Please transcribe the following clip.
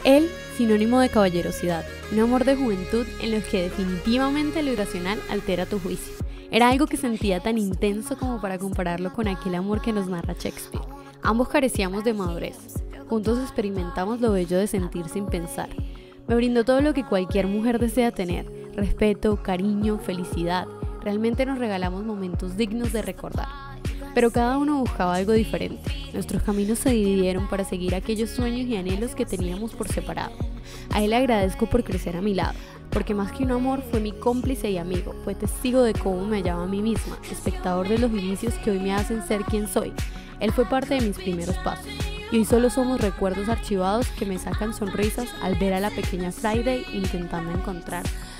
Él, sinónimo de caballerosidad, un amor de juventud en los que definitivamente lo irracional altera tu juicio. Era algo que sentía tan intenso como para compararlo con aquel amor que nos narra Shakespeare. Ambos carecíamos de madurez. Juntos experimentamos lo bello de sentir sin pensar. Me brindó todo lo que cualquier mujer desea tener: respeto, cariño, felicidad. Realmente nos regalamos momentos dignos de recordar. Pero cada uno buscaba algo diferente. Nuestros caminos se dividieron para seguir aquellos sueños y anhelos que teníamos por separado. A él le agradezco por crecer a mi lado, porque más que un amor fue mi cómplice y amigo, fue testigo de cómo me hallaba a mí misma, espectador de los inicios que hoy me hacen ser quien soy. Él fue parte de mis primeros pasos, y hoy solo somos recuerdos archivados que me sacan sonrisas al ver a la pequeña Friday intentando encontrar